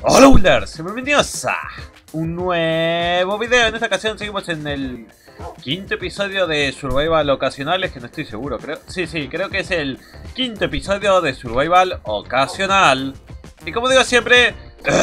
Hola Builders, bienvenidos a un nuevo video. En esta ocasión seguimos en el quinto episodio de Survival Ocasionales, que no estoy seguro, creo. Sí, creo que es el quinto episodio de Survival Ocasional. Y como digo siempre,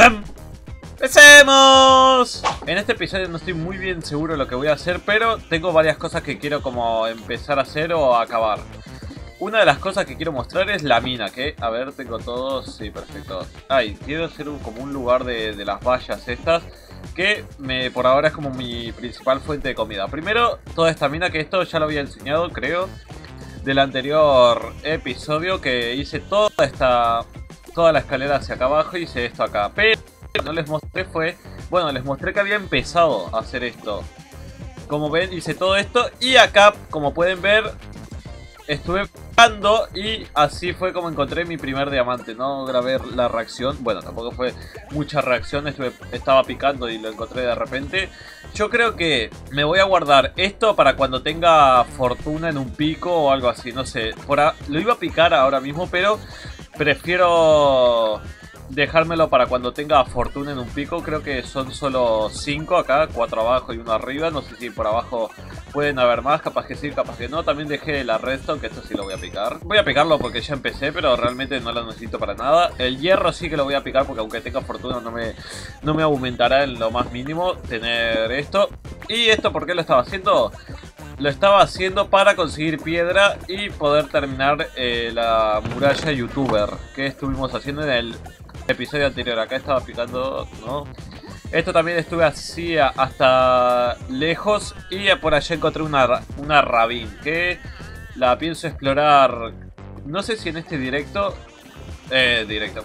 ¡empecemos! En este episodio no estoy muy bien seguro de lo que voy a hacer, pero tengo varias cosas que quiero como empezar a hacer o a acabar. Una de las cosas que quiero mostrar es la mina, que, a ver, tengo todo, sí, perfecto. Ay, quiero hacer como un lugar de las vallas estas, que por ahora es como mi principal fuente de comida. Primero, toda esta mina, que esto ya lo había enseñado, creo, del anterior episodio, que hice toda la escalera hacia acá abajo, hice esto acá. Pero no les mostré bueno, les mostré que había empezado a hacer esto. Como ven, hice todo esto, y acá, como pueden ver, estuve picando y así fue como encontré mi primer diamante. No grabé la reacción, bueno, tampoco fue mucha reacción, estaba picando y lo encontré de repente. Yo creo que me voy a guardar esto para cuando tenga fortuna en un pico o algo así, no sé. Lo iba a picar ahora mismo, pero prefiero dejármelo para cuando tenga fortuna en un pico. Creo que son solo 5 acá, 4 abajo y 1 arriba. No sé si por abajo pueden haber más, capaz que sí, capaz que no. También dejé la redstone, que esto sí lo voy a picar. Voy a picarlo porque ya empecé, pero realmente no lo necesito para nada. El hierro sí que lo voy a picar porque aunque tenga fortuna no me aumentará en lo más mínimo tener esto. ¿Y esto por qué lo estaba haciendo? Lo estaba haciendo para conseguir piedra y poder terminar la muralla youtuber que estuvimos haciendo en el episodio anterior. Acá estaba picando, ¿no? Esto también estuve así hasta lejos. Y por allá encontré una rabín que la pienso explorar. No sé si en este directo. Directo.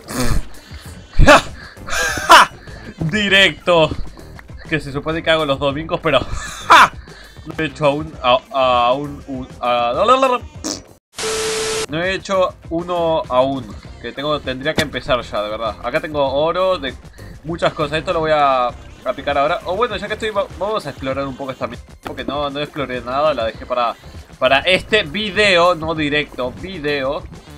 Directo. Que se supone que hago los domingos, pero no he hecho no he hecho uno aún. Que tendría que empezar ya, de verdad. Acá tengo oro de muchas cosas. Esto lo voy a picar ahora. O bueno, ya que estoy, vamos a explorar un poco esta mina. Porque no exploré nada. La dejé para este video. No directo, video.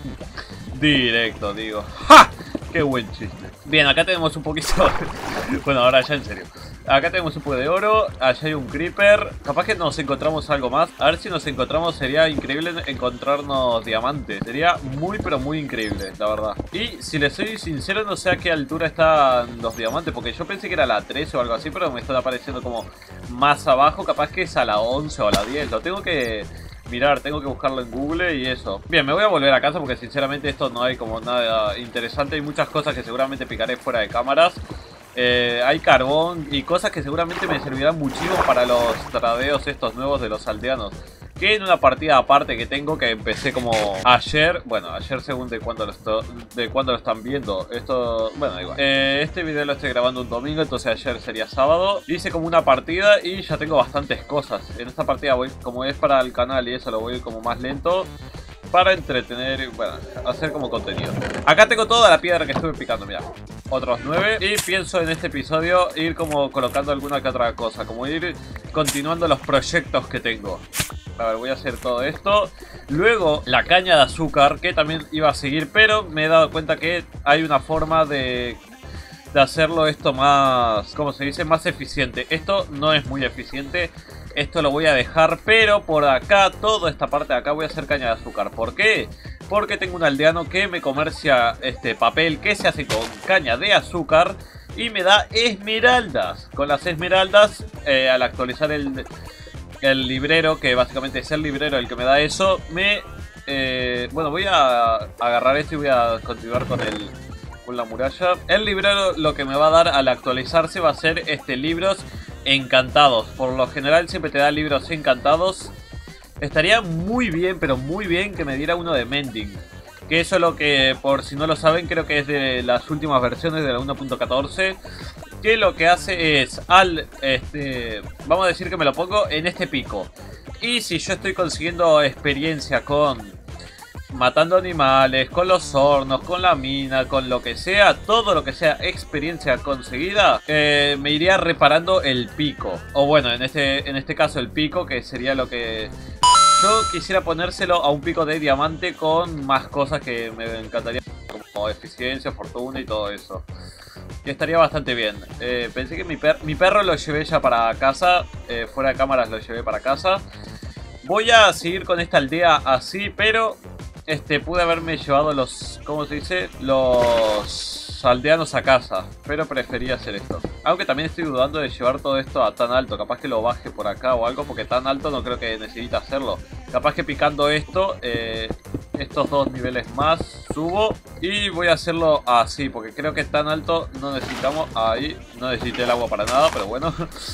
Directo, digo. ¡Ja! ¡Qué buen chiste! Bien, acá tenemos un poquito. Bueno, ahora ya en serio. Acá tenemos un poco de oro. Allá hay un creeper. Capaz que nos encontramos algo más. A ver si nos encontramos. Sería increíble encontrarnos diamantes. Sería muy pero muy increíble, la verdad. Y si les soy sincero, no sé a qué altura están los diamantes, porque yo pensé que era la 13 o algo así, pero me están apareciendo como más abajo. Capaz que es a la 11 o a la 10. Lo tengo que mirar, tengo que buscarlo en Google y eso. Bien, me voy a volver a casa porque sinceramente esto no hay como nada interesante. Hay muchas cosas que seguramente picaré fuera de cámaras. Hay carbón y cosas que seguramente me servirán muchísimo para los tradeos estos nuevos de los aldeanos. Que en una partida aparte que tengo, que empecé como ayer. Bueno, ayer según de cuándo lo están viendo. Esto, bueno, da igual. Este video lo estoy grabando un domingo, entonces ayer sería sábado. Hice como una partida y ya tengo bastantes cosas. En esta partida voy, como es para el canal y eso, lo voy como más lento, para entretener, bueno, hacer como contenido. Acá tengo toda la piedra que estuve picando, mira. Otros 9. Y pienso en este episodio ir como colocando alguna que otra cosa, como ir continuando los proyectos que tengo. A ver, voy a hacer todo esto. Luego la caña de azúcar, que también iba a seguir, pero me he dado cuenta que hay una forma de hacerlo esto más, ¿cómo se dice? Más eficiente. Esto no es muy eficiente. Esto lo voy a dejar, pero por acá, toda esta parte de acá voy a hacer caña de azúcar. ¿Por qué? Porque tengo un aldeano que me comercia este papel que se hace con caña de azúcar y me da esmeraldas. Con las esmeraldas, al actualizar el librero, que básicamente es el librero el que me da eso, bueno, voy a agarrar esto y voy a continuar con la muralla. El librero lo que me va a dar al actualizarse va a ser libros encantados. Por lo general siempre te da libros encantados. Estaría muy bien, pero muy bien que me diera uno de mending. Que eso es lo que, por si no lo saben, creo que es de las últimas versiones de la 1.14. Que lo que hace es vamos a decir que me lo pongo en este pico. Y si yo estoy consiguiendo experiencia con matando animales, con los hornos, con la mina, con lo que sea, todo lo que sea experiencia conseguida, me iría reparando el pico. O bueno, en este caso el pico, que sería lo que yo quisiera ponérselo a un pico de diamante con más cosas que me encantaría, como eficiencia, fortuna y todo eso. que estaría bastante bien. Pensé que mi perro lo llevé ya para casa, fuera de cámaras lo llevé para casa. Voy a seguir con esta aldea así, pero pude haberme llevado los, ¿cómo se dice? Los aldeanos a casa, pero preferí hacer esto. Aunque también estoy dudando de llevar todo esto a tan alto, capaz que lo baje por acá o algo, porque tan alto no creo que necesite hacerlo. Capaz que picando esto, estos 2 niveles más, subo y voy a hacerlo así, porque creo que tan alto no necesitamos. Ahí, no necesité el agua para nada, pero bueno.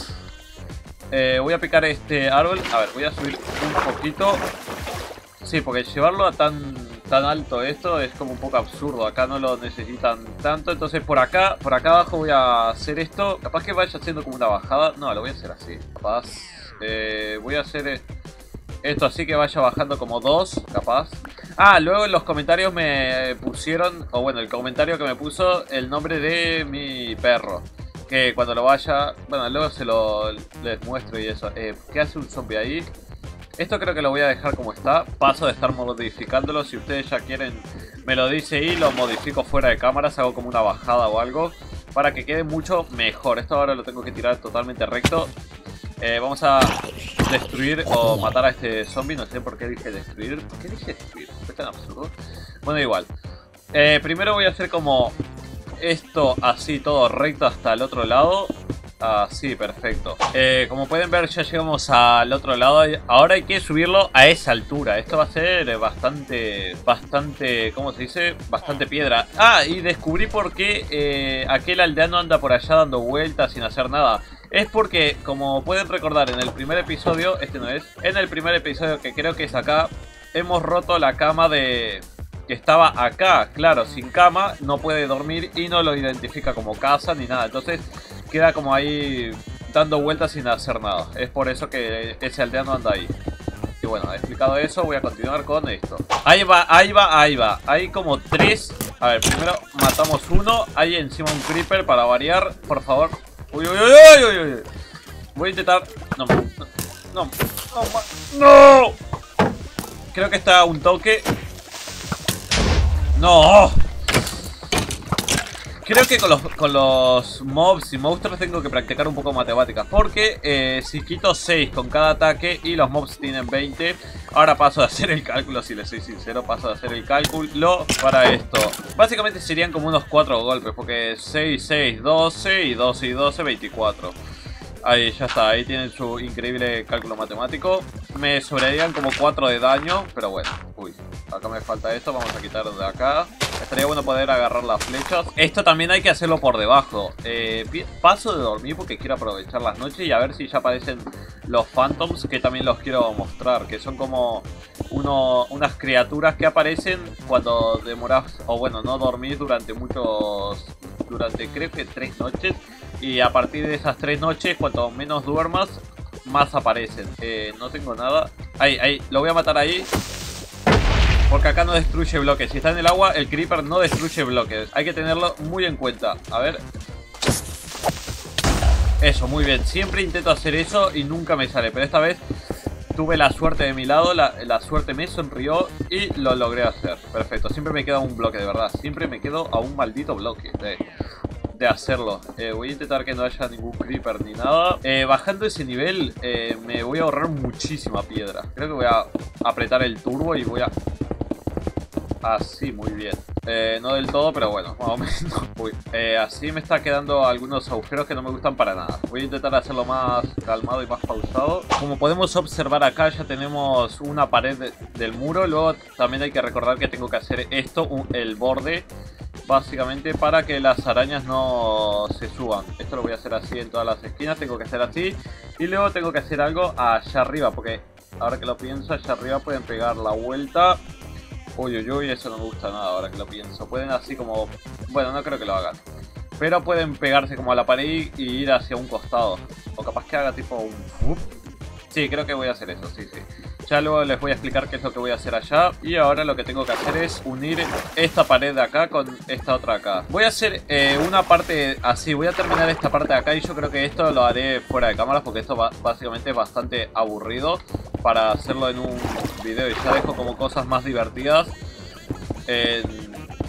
Voy a picar este árbol. A ver, voy a subir un poquito. Sí, porque llevarlo a tan alto esto es como un poco absurdo. Acá no lo necesitan tanto. Entonces por acá abajo voy a hacer esto. Capaz que vaya haciendo como una bajada. No, lo voy a hacer así. Capaz. Voy a hacer esto así que vaya bajando como 2, capaz. Ah, luego en los comentarios me pusieron, o bueno, el comentario que me puso el nombre de mi perro. Que cuando lo vaya, bueno, luego les muestro y eso. ¿Qué hace un zombie ahí? Esto creo que lo voy a dejar como está. Paso de estar modificándolo. Si ustedes ya quieren, me lo dice y lo modifico fuera de cámaras. Hago como una bajada o algo para que quede mucho mejor. Esto ahora lo tengo que tirar totalmente recto. Vamos a destruir o matar a este zombie. No sé por qué dije destruir. ¿Por qué dije destruir? ¿Es tan absurdo? Bueno, igual. Primero voy a hacer como esto así, todo recto hasta el otro lado. Así, perfecto. Como pueden ver, ya llegamos al otro lado. Ahora hay que subirlo a esa altura. Esto va a ser bastante, ¿cómo se dice? Bastante piedra. Ah, y descubrí por qué aquel aldeano anda por allá dando vueltas sin hacer nada. Es porque, como pueden recordar en el primer episodio, no es, en el primer episodio que creo que es acá, hemos roto la cama que estaba acá. Claro, sin cama no puede dormir y no lo identifica como casa ni nada. Entonces queda como ahí dando vueltas sin hacer nada. Es por eso que ese aldeano anda ahí. Y bueno, explicado eso, voy a continuar con esto. Ahí va. Hay como 3. A ver, primero matamos uno. Hay encima un creeper para variar. Por favor. Uy. Voy a intentar. No. Creo que está un toque. No. Creo que con los mobs y monstruos tengo que practicar un poco matemáticas. Porque si quito 6 con cada ataque y los mobs tienen 20. Ahora paso a hacer el cálculo, si les soy sincero. Paso a hacer el cálculo para esto. Básicamente serían como unos 4 golpes. Porque 6, 6, 12 y 12 y 12, 24. Ahí ya está, ahí tienen su increíble cálculo matemático. Me sobrarían como 4 de daño, pero bueno. Uy, acá me falta esto, vamos a quitar de acá. Estaría bueno poder agarrar las flechas. Esto también hay que hacerlo por debajo. Paso de dormir porque quiero aprovechar las noches y a ver si ya aparecen los phantoms, que también los quiero mostrar. Que son como unas criaturas que aparecen cuando demoras, o bueno, no dormir durante creo que 3 noches. Y a partir de esas 3 noches, cuanto menos duermas, más aparecen. No tengo nada. Ahí, lo voy a matar ahí. Porque acá no destruye bloques. Si está en el agua, el creeper no destruye bloques. Hay que tenerlo muy en cuenta. A ver. Eso, muy bien. Siempre intento hacer eso y nunca me sale. Pero esta vez tuve la suerte de mi lado. La suerte me sonrió y lo logré hacer. Perfecto. Siempre me queda un bloque, de verdad. Siempre me quedo a un maldito bloque de hacerlo. Voy a intentar que no haya ningún creeper ni nada. Bajando ese nivel me voy a ahorrar muchísima piedra. Creo que voy a apretar el turbo y voy a... Así, muy bien. No del todo, pero bueno, más o menos. Uy, así me está quedando algunos agujeros que no me gustan para nada. Voy a intentar hacerlo más calmado y más pausado. Como podemos observar acá, ya tenemos una pared del muro. Luego también hay que recordar que tengo que hacer esto, el borde, básicamente para que las arañas no se suban. Esto lo voy a hacer así en todas las esquinas. Tengo que hacer así. Y luego tengo que hacer algo allá arriba, porque ahora que lo pienso, allá arriba pueden pegar la vuelta. Uy, eso no me gusta nada ahora que lo pienso. Pueden así como... Bueno, no creo que lo hagan. Pero pueden pegarse como a la pared y ir hacia un costado. O capaz que haga tipo un... Sí, creo que voy a hacer eso, sí. Ya luego les voy a explicar qué es lo que voy a hacer allá. Y ahora lo que tengo que hacer es unir esta pared de acá con esta otra acá. Voy a hacer una parte así. Voy a terminar esta parte de acá y yo creo que esto lo haré fuera de cámaras. Porque esto básicamente es bastante aburrido para hacerlo en un video. Y ya dejo como cosas más divertidas en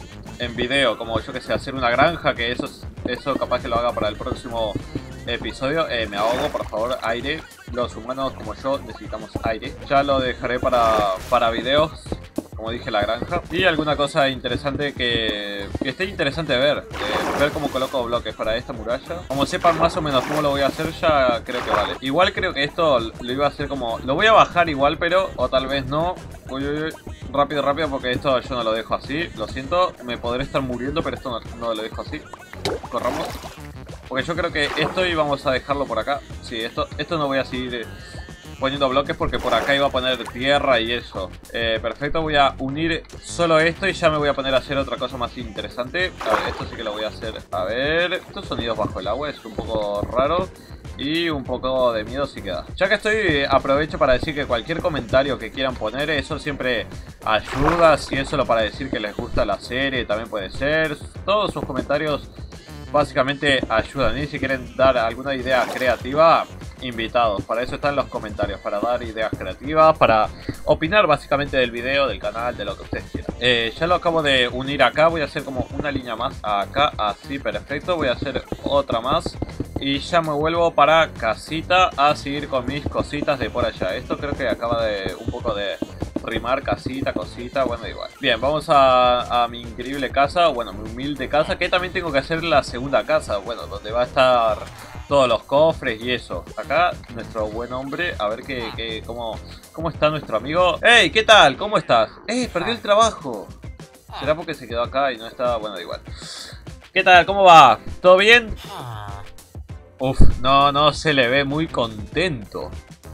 en video, como yo que sé, hacer una granja, que eso capaz que lo haga para el próximo episodio. Me ahogo, por favor, aire. Los humanos como yo necesitamos aire. Ya lo dejaré para videos, como dije, la granja. Y alguna cosa interesante que esté interesante de ver. Ver cómo coloco bloques para esta muralla. Como sepan más o menos cómo lo voy a hacer, ya creo que vale. Igual creo que esto lo iba a hacer como... Lo voy a bajar igual, pero... O tal vez no. Uy, uy, uy. Rápido, rápido, porque esto yo no lo dejo así. Lo siento, me podré estar muriendo, pero esto no lo dejo así. Corramos. Porque yo creo que esto íbamos a dejarlo por acá. Sí, esto no voy a seguir poniendo bloques porque por acá iba a poner tierra y eso. Perfecto, voy a unir solo esto y ya me voy a poner a hacer otra cosa más interesante. A ver, esto sí que lo voy a hacer. A ver, estos sonidos bajo el agua es un poco raro. Y un poco de miedo sí queda. Ya que estoy, aprovecho para decir que cualquier comentario que quieran poner, eso siempre ayuda. Si es solo para decir que les gusta la serie, también puede ser. Todos sus comentarios básicamente ayudan. Y si quieren dar alguna idea creativa, invitados. Para eso están los comentarios, para dar ideas creativas, para opinar básicamente del video, del canal, de lo que ustedes quieran. Ya lo acabo de unir acá. Voy a hacer como una línea más acá, así, perfecto. Voy a hacer otra más. Y ya me vuelvo para casita a seguir con mis cositas de por allá. Esto creo que acaba de un poco de rimar, casita, cosita, bueno, igual. Bien, vamos a mi increíble casa, bueno, mi humilde casa, que también tengo que hacer la segunda casa, bueno, donde va a estar todos los cofres y eso. Acá, nuestro buen hombre, a ver cómo está nuestro amigo. ¡Hey! ¿Qué tal? ¿Cómo estás? Perdió el trabajo. ¿Será porque se quedó acá y no está? Bueno, da igual. ¿Qué tal? ¿Cómo va? ¿Todo bien? Uf, no se le ve muy contento.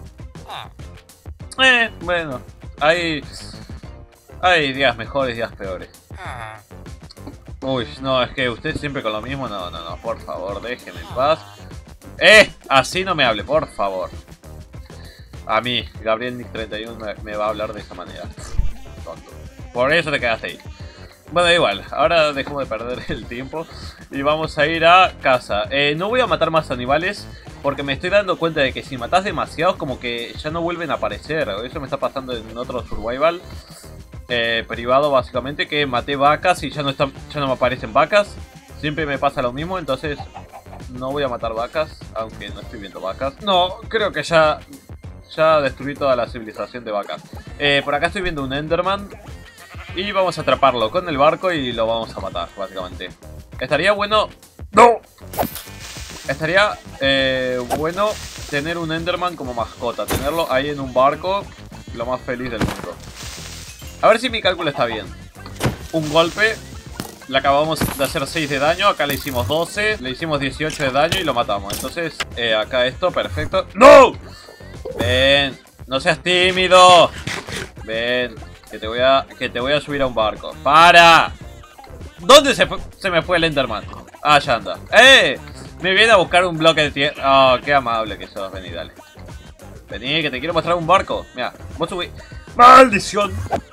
Bueno, hay días mejores, días peores. Uy, no, es que usted siempre con lo mismo. No, por favor, déjeme en paz. Así no me hable, por favor. A mí, Gabriel Nick 31 me va a hablar de esa manera. Tonto. Por eso te quedaste ahí. Bueno, igual, ahora dejemos de perder el tiempo y vamos a ir a casa. No voy a matar más animales porque me estoy dando cuenta de que si matas demasiados como que ya no vuelven a aparecer. Eso me está pasando en otro survival privado básicamente, que maté vacas y ya no me aparecen vacas. Siempre me pasa lo mismo, entonces no voy a matar vacas, aunque no estoy viendo vacas. No, creo que ya destruí toda la civilización de vacas. Por acá estoy viendo un Enderman. Y vamos a atraparlo con el barco y lo vamos a matar, básicamente. Estaría bueno... ¡No! Estaría bueno tener un Enderman como mascota. Tenerlo ahí en un barco, lo más feliz del mundo. A ver si mi cálculo está bien. Un golpe. Le acabamos de hacer 6 de daño. Acá le hicimos 12. Le hicimos 18 de daño y lo matamos. Entonces, acá esto, perfecto. ¡No! Ven, no seas tímido. Ven. Que te voy a subir a un barco. ¡Para! ¿Dónde se me fue el Enderman? Ah, ya anda. Me viene a buscar un bloque de tierra. Oh, qué amable que sos. Vení, dale. Vení, que te quiero mostrar un barco. Mira, vos subí. ¡Maldición!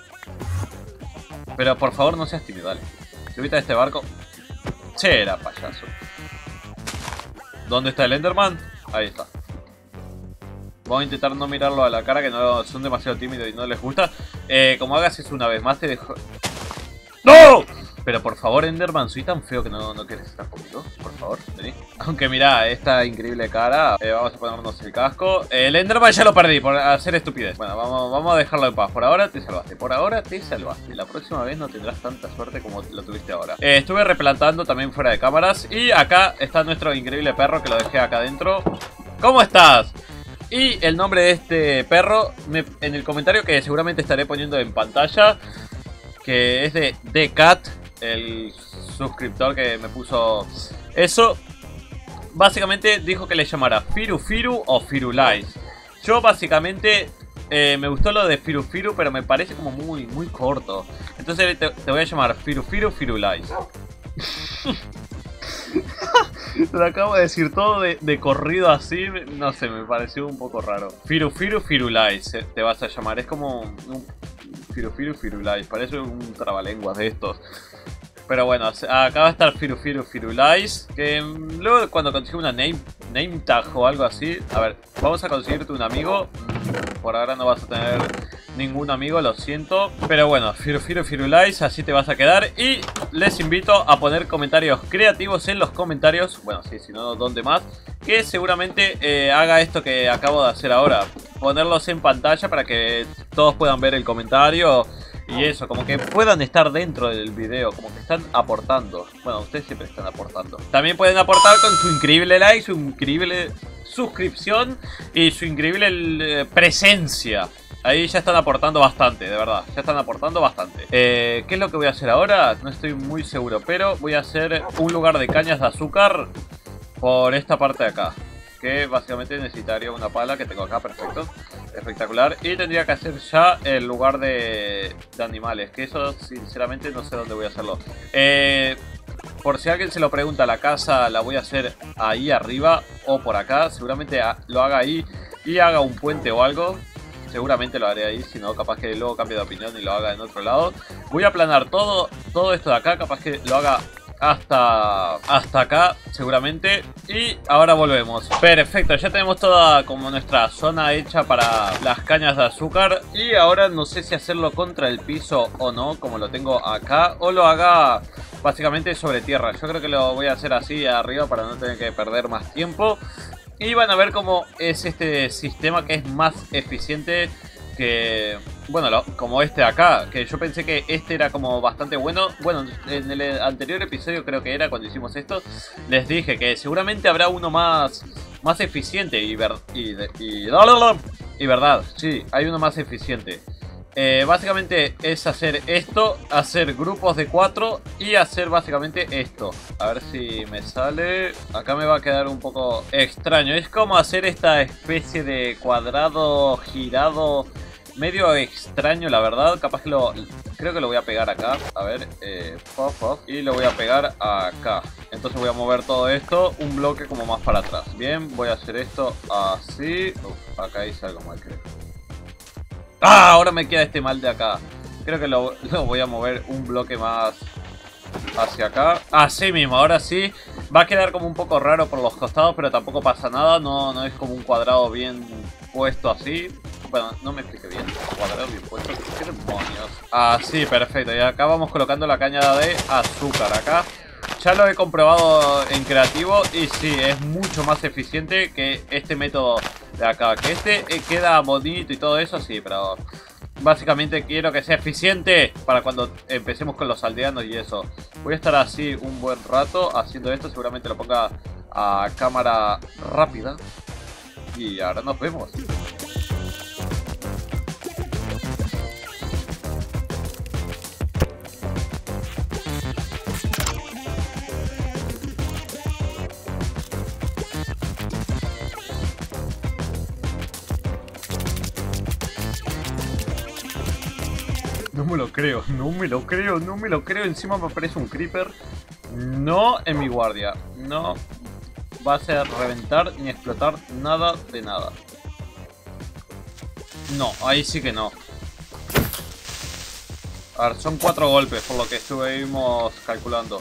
Pero por favor no seas tímido, dale. Subite a este barco. Che, era payaso. ¿Dónde está el Enderman? Ahí está. Vamos a intentar no mirarlo a la cara, que no son demasiado tímidos y no les gusta. Como hagas eso una vez más, te dejo... ¡No! Pero por favor, Enderman, soy tan feo que no quieres estar conmigo. Por favor, vení. Aunque mira, esta increíble cara. Vamos a ponernos el casco. El Enderman ya lo perdí por hacer estupidez. Bueno, vamos a dejarlo en paz. Por ahora te salvaste. Por ahora te salvaste. La próxima vez no tendrás tanta suerte como lo tuviste ahora. Estuve replantando también fuera de cámaras. Y acá está nuestro increíble perro que lo dejé acá adentro. ¿Cómo estás? Y el nombre de este perro en el comentario, que seguramente estaré poniendo en pantalla, que es de Decat, el suscriptor que me puso eso. Básicamente dijo que le llamara Firu Firu o Firulais. Yo básicamente me gustó lo de Firu Firu, pero me parece como muy corto. Entonces te voy a llamar Firu Firu Firulais. Lo acabo de decir todo de corrido así, no sé, me pareció un poco raro. Firu Firu Firulais te vas a llamar, es como un Firu Firu Firulais, parece un trabalenguas de estos. Pero bueno, acá va a estar Firulais. Que luego cuando consiga una name tag o algo así. A ver, vamos a conseguirte un amigo. Por ahora no vas a tener ningún amigo, lo siento. Pero bueno, Firulais, así te vas a quedar. Y les invito a poner comentarios creativos en los comentarios. Bueno, sí, si no, ¿dónde más? Que seguramente haga esto que acabo de hacer ahora. Ponerlos en pantalla para que todos puedan ver el comentario. Y eso, como que puedan estar dentro del video, como que están aportando. Bueno, ustedes siempre están aportando. También pueden aportar con su increíble like, su increíble suscripción y su increíble presencia. Ahí ya están aportando bastante, de verdad. Ya están aportando bastante. ¿Qué es lo que voy a hacer ahora? No estoy muy seguro, pero voy a hacer un lugar de cañas de azúcar por esta parte de acá. Que básicamente necesitaría una pala que tengo acá, perfecto. Espectacular. Y tendría que hacer ya el lugar de animales. Que eso sinceramente no sé dónde voy a hacerlo. Por si alguien se lo pregunta, la casa la voy a hacer ahí arriba o por acá. Seguramente lo haga ahí y haga un puente o algo. Seguramente lo haré ahí, si no capaz que luego cambie de opinión y lo haga en otro lado. Voy a aplanar todo esto de acá, capaz que lo haga hasta acá seguramente. Y ahora volvemos. Perfecto, ya tenemos toda como nuestra zona hecha para las cañas de azúcar. Y ahora no sé si hacerlo contra el piso o no, como lo tengo acá, o lo haga básicamente sobre tierra. Yo creo que lo voy a hacer así arriba para no tener que perder más tiempo. Y van a ver cómo es este sistema, que es más eficiente que, bueno, como este de acá. Que yo pensé que este era como bastante bueno. Bueno, en el anterior episodio creo que era cuando hicimos esto, les dije que seguramente habrá uno más eficiente. Y verdad, sí, hay uno más eficiente. Básicamente es hacer esto, hacer grupos de 4 y hacer básicamente esto. A ver si me sale. Acá me va a quedar un poco extraño. Es como hacer esta especie de cuadrado girado, medio extraño la verdad. Capaz que creo que lo voy a pegar acá. A ver, y lo voy a pegar acá. Entonces voy a mover todo esto un bloque como más para atrás. Bien, voy a hacer esto así. Acá hice algo mal, creo. ¡Ah! Ahora me queda este mal de acá. Creo que lo voy a mover un bloque más hacia acá. Así mismo, ahora sí. Va a quedar como un poco raro por los costados, pero tampoco pasa nada. No es como un cuadrado bien puesto así. Bueno, no me expliqué bien. Cuadrado bien puesto. ¿Qué demonios? Así, perfecto. Y acá vamos colocando la caña de azúcar acá. Ya lo he comprobado en creativo y sí, es mucho más eficiente que este método de acá. Que este queda bonito y todo eso, sí, pero básicamente quiero que sea eficiente para cuando empecemos con los aldeanos y eso. Voy a estar así un buen rato haciendo esto, seguramente lo ponga a cámara rápida. Y ahora nos vemos. No me lo creo, no me lo creo, no me lo creo. Encima me aparece un creeper. No en mi guardia. No va a hacer reventar ni explotar nada de nada. No, ahí sí que no. A ver, son 4 golpes por lo que estuvimos calculando.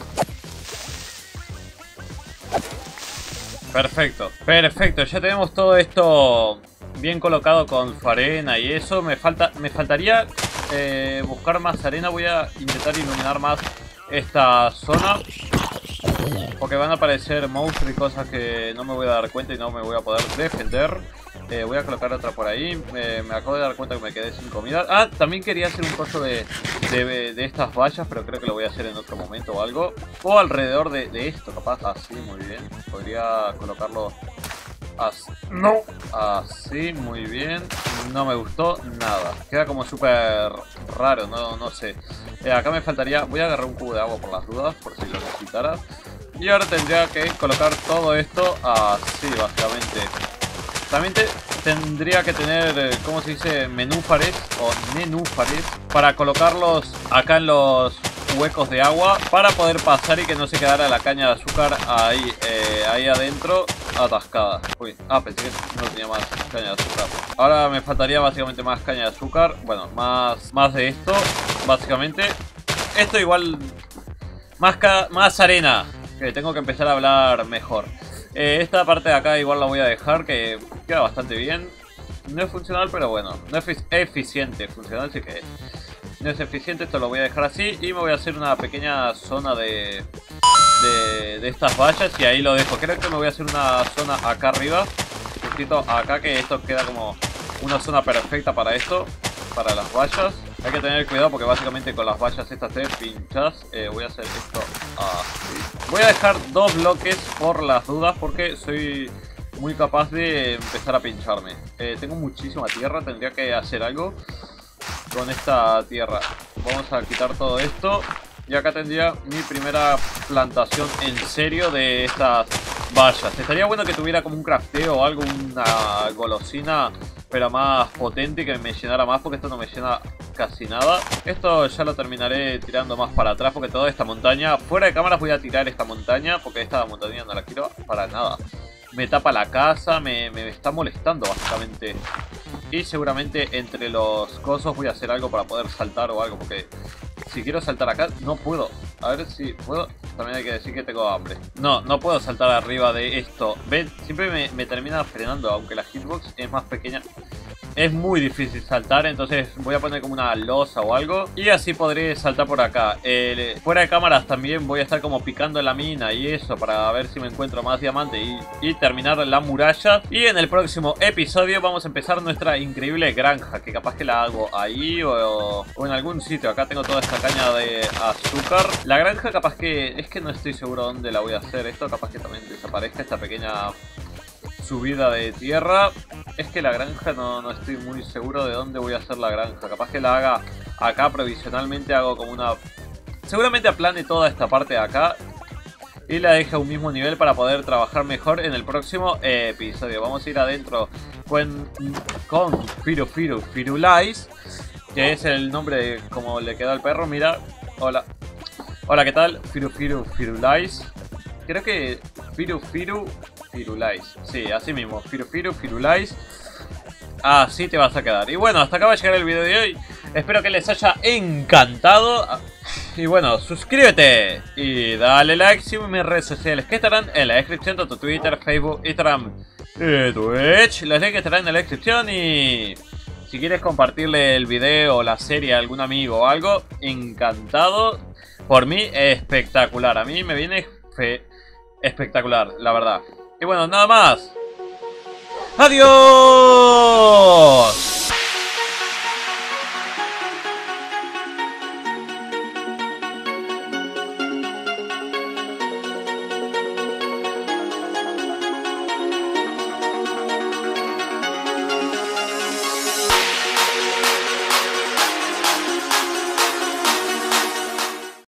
Perfecto, perfecto. Ya tenemos todo esto bien colocado con su arena y eso. Me faltaría buscar más arena. Voy a intentar iluminar más esta zona, porque van a aparecer monstruos y cosas que no me voy a dar cuenta y no me voy a poder defender. Voy a colocar otra por ahí. Me acabo de dar cuenta que me quedé sin comida. Ah, también quería hacer un coso de estas vallas, pero creo que lo voy a hacer en otro momento o algo. O alrededor de esto, capaz. Así, muy bien. Podría colocarlo así. No. Así, muy bien. No me gustó nada. Queda como súper raro, no sé. Acá me faltaría... Voy a agarrar un cubo de agua por las dudas, por si lo necesitara. Y ahora tendría que colocar todo esto así, básicamente. También tendría que tener, ¿cómo se dice? Menúfares o nenúfares para colocarlos acá en los huecos de agua para poder pasar y que no se quedara la caña de azúcar ahí adentro atascada. Uy, pensé que no tenía más caña de azúcar. Ahora me faltaría básicamente más caña de azúcar. Bueno, más de esto, básicamente. Esto igual Más arena. Que tengo que empezar a hablar mejor. Esta parte de acá igual la voy a dejar, que queda bastante bien. No es funcional, pero bueno. No es eficiente. Funcional sí que es. No es eficiente, esto lo voy a dejar así. Y me voy a hacer una pequeña zona de estas vallas. Y ahí lo dejo. Creo que me voy a hacer una zona acá arriba. Justito acá, que esto queda como una zona perfecta para esto. Para las vallas. Hay que tener cuidado porque básicamente con las vallas estas te pinchas. Voy a hacer esto así. Voy a dejar 2 bloques por las dudas porque soy muy capaz de empezar a pincharme. Tengo muchísima tierra, tendría que hacer algo con esta tierra. Vamos a quitar todo esto. Y acá tendría mi primera plantación en serio de estas vallas. Estaría bueno que tuviera como un crafteo o algo, una golosina, pero más potente, que me llenara más, porque esto no me llena casi nada. Esto ya lo terminaré tirando más para atrás, porque toda esta montaña, fuera de cámaras voy a tirar esta montaña, porque esta montaña no la quiero para nada. Me tapa la casa, me está molestando básicamente. Y seguramente entre los cosos voy a hacer algo para poder saltar o algo, porque si quiero saltar acá no puedo. A ver si puedo. También hay que decir que tengo hambre. No puedo saltar arriba de esto. ¿Ven? Siempre me termina frenando, aunque la hitbox es más pequeña. Es muy difícil saltar, entonces voy a poner como una losa o algo. Y así podré saltar por acá. Fuera de cámaras también voy a estar como picando la mina y eso, para ver si me encuentro más diamante y terminar la muralla. Y en el próximo episodio vamos a empezar nuestra increíble granja, que capaz que la hago ahí o en algún sitio. Acá tengo toda esta caña de azúcar. La granja capaz que... es que no estoy seguro dónde la voy a hacer. Esto capaz que también desaparezca, esta pequeña subida de tierra. Es que la granja no estoy muy seguro de dónde voy a hacer la granja. Capaz que la haga acá provisionalmente. Hago como una... seguramente aplane toda esta parte de acá y la deje a un mismo nivel para poder trabajar mejor en el próximo episodio. Vamos a ir adentro con Firulais, que es el nombre de como le queda al perro. Mira, hola. Hola, ¿qué tal? Firulais. Creo que Firulais. Sí, así mismo. Firulais. Así te vas a quedar. Y bueno, hasta acá va a llegar el video de hoy. Espero que les haya encantado. Y bueno, suscríbete y dale like. Sígueme en mis redes sociales, que estarán en la descripción, tanto Twitter, Facebook, Instagram y Twitch. Los links estarán en la descripción. Y si quieres compartirle el video o la serie a algún amigo o algo, encantado. Por mí, espectacular. A mí me viene espectacular, la verdad. Y bueno, nada más. ¡Adiós!